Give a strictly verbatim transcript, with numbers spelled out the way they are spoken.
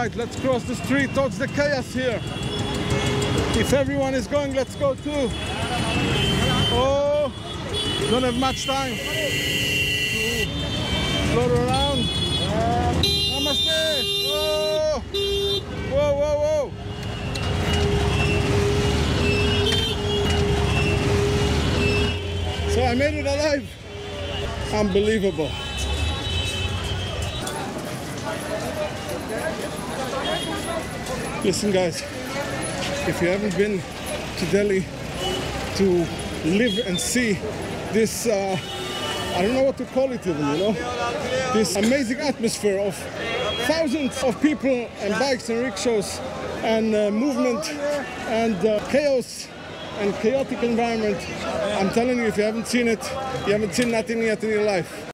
right, let's cross the street towards the chaos here. If everyone is going, let's go too. Oh, don't have much time. Float around. Namaste. Oh. Whoa, whoa, whoa. So I made it alive. Unbelievable. Listen guys, if you haven't been to Delhi to live and see this, uh, I don't know what to call it even, you know, this amazing atmosphere of thousands of people and bikes and rickshaws and uh, movement and uh, chaos and chaotic environment. I'm telling you, if you haven't seen it, you haven't seen nothing yet in your life.